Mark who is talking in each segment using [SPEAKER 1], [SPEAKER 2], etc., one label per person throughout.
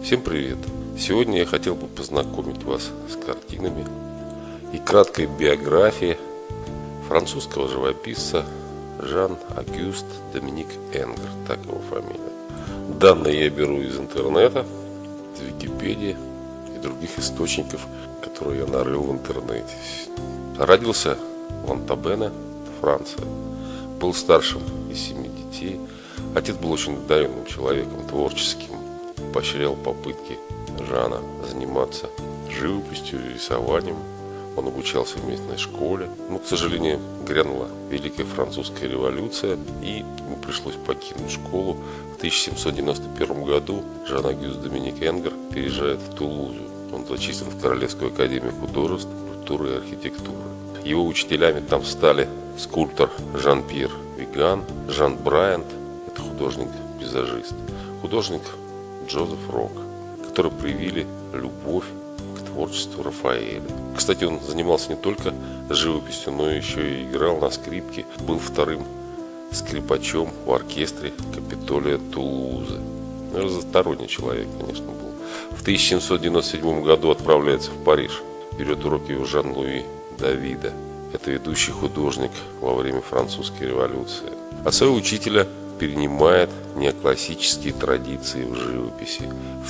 [SPEAKER 1] Всем привет! Сегодня я хотел бы познакомить вас с картинами и краткой биографией французского живописца Жан-Агюст Доминик Энгр, так его фамилия. Данные я беру из интернета, из Википедии и других источников, которые я нарыл в интернете. Родился в Антабене, Франция. Был старшим из 7 детей. Отец был очень одаренным человеком, творческим. Поощрял попытки Жана заниматься живописью и рисованием. Он обучался в местной школе. Но, к сожалению, грянула Великая Французская революция, и ему пришлось покинуть школу. В 1791 году Жан-Агюст Доминик Энгр переезжает в Тулузу. Он зачислен в Королевскую академию художеств, культуры и архитектуры. Его учителями там стали скульптор Жан-Пьер Виган, Жан Брайант, это художник-пейзажист, художник Джозеф Рок, которые проявили любовь к творчеству Рафаэля. Кстати, он занимался не только живописью, но еще и играл на скрипке, был вторым скрипачом в оркестре Капитолия Тулузы. Разносторонний человек, конечно, был. В 1797 году отправляется в Париж, берет уроки у Жан-Луи Давида. Это ведущий художник во время Французской революции. А своего учителя перенимает неоклассические традиции в живописи. В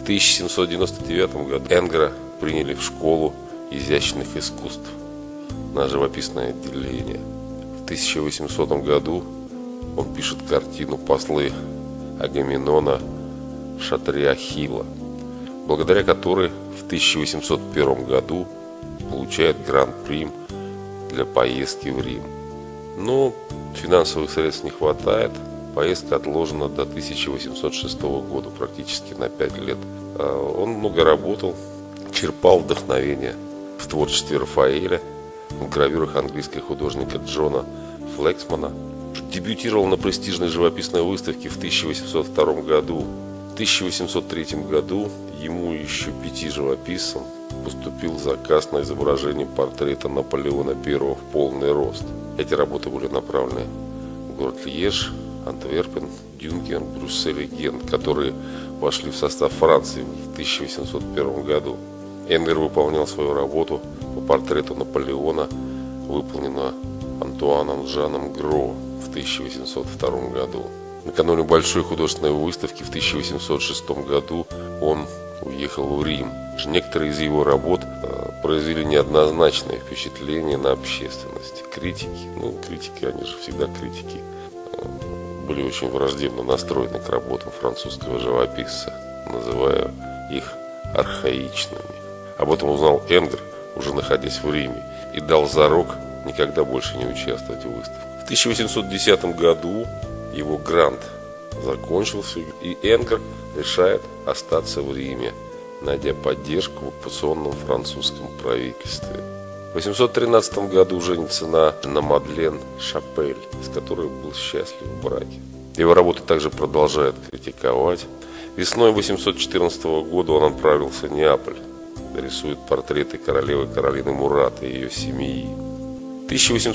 [SPEAKER 1] 1799 году Энгра приняли в школу изящных искусств на живописное отделение. В 1800 году он пишет картину «Послы Агамемнона в шатре Ахилла», благодаря которой в 1801 году получает гран-при для поездки в Рим. Но финансовых средств не хватает. Поездка отложена до 1806 года, практически на 5 лет. Он много работал, черпал вдохновение в творчестве Рафаэля, в гравюрах английского художника Джона Флексмана. Дебютировал на престижной живописной выставке в 1802 году. В 1803 году ему и еще 5 живописцам поступил заказ на изображение портрета Наполеона I в полный рост. Эти работы были направлены в город Льеж, Антверпен, Дюнкерк, Брюссель и Гент, которые вошли в состав Франции в 1801 году. Энгр выполнял свою работу по портрету Наполеона, выполненного Антуаном Жаном Гро в 1802 году. Накануне большой художественной выставки в 1806 году он уехал в Рим. Некоторые из его работ произвели неоднозначное впечатление на общественность. Критики, они же всегда критики, были очень враждебно настроены к работам французского живописца, называя их архаичными. Об этом узнал Энгр, уже находясь в Риме, и дал зарок никогда больше не участвовать в выставках. В 1810 году его грант закончился, и Энгр решает остаться в Риме, найдя поддержку в оккупационном французском правительстве. В 1813 году женится на Мадлен Шапель, с которой был счастлив в браке. Его работы также продолжают критиковать. Весной 1814 года он отправился в Неаполь, рисует портреты королевы Каролины Мурата и ее семьи. В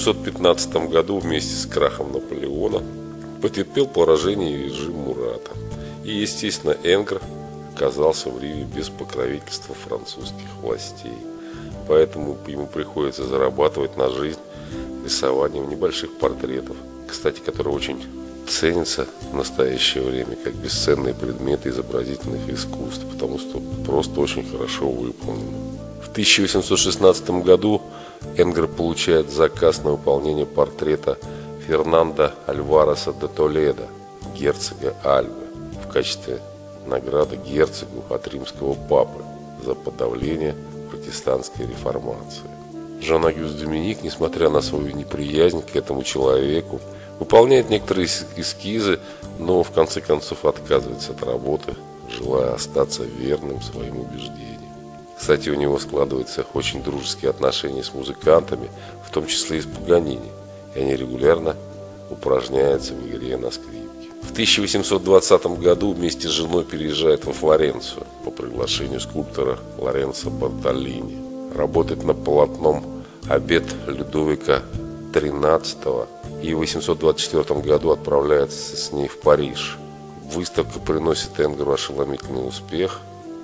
[SPEAKER 1] 1815 году вместе с крахом Наполеона потерпел поражение режим Мурата. И, естественно, Энгр оказался в Риме без покровительства французских властей. Поэтому ему приходится зарабатывать на жизнь рисованием небольших портретов, кстати, которые очень ценятся в настоящее время как бесценные предметы изобразительных искусств, потому что просто очень хорошо выполнены. В 1816 году Энгр получает заказ на выполнение портрета Фернандо Альвареса де Толедо, герцога Альбы, в качестве награды герцогу от римского папы за подавление протестантской реформации. Жан-Агюст Доминик, несмотря на свою неприязнь к этому человеку, выполняет некоторые эскизы, но в конце концов отказывается от работы, желая остаться верным своим убеждениям. Кстати, у него складываются очень дружеские отношения с музыкантами, в том числе и с Паганини, и они регулярно упражняются в игре на скрипке. В 1820 году вместе с женой переезжает во Флоренцию по приглашению скульптора Лоренцо Бартолини. Работает над полотном «Обед Людовика XIII» и в 1824 году отправляется с ней в Париж. Выставка приносит Энгру ошеломительный успех. В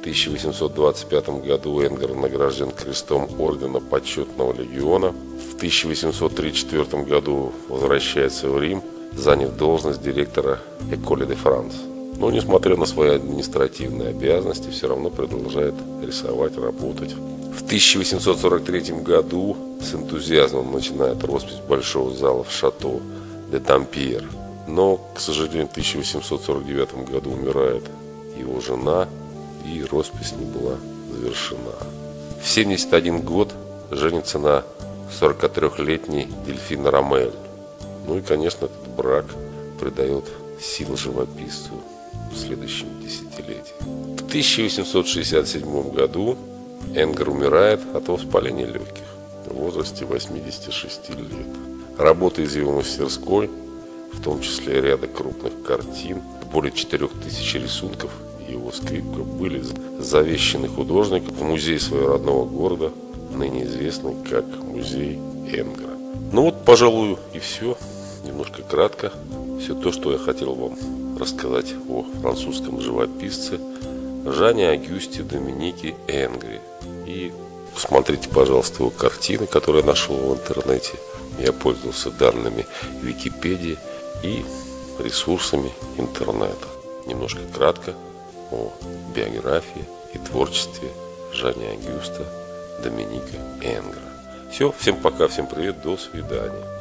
[SPEAKER 1] 1825 году Энгер награжден крестом ордена Почетного легиона. В 1834 году возвращается в Рим, заняв должность директора École de France. Но, несмотря на свои административные обязанности, все равно продолжает рисовать, работать. В 1843 году с энтузиазмом начинает роспись большого зала в шато де Дампьер. Но, к сожалению, в 1849 году умирает его жена, и роспись не была завершена. В 71 год женится на 43-летней Дельфине Ромель. Ну и, конечно, этот брак придает сил живописцу в следующем десятилетии. В 1867 году Энгер умирает от воспаления легких в возрасте 86 лет. Работы из его мастерской, в том числе ряда крупных картин, более 4000 рисунков его скрипка, были завещены художнику в музей своего родного города, ныне известный как музей Энгера. Ну вот, пожалуй, и все. Немножко кратко. Все то, что я хотел вам рассказать о французском живописце Жане Агюсте Доминике Энгре. И посмотрите, пожалуйста, его картины, которые я нашел в интернете. Я пользовался данными Википедии и ресурсами интернета. Немножко кратко о биографии и творчестве Жана Агюста Доминика Энгра. Все, всем пока, всем привет, до свидания.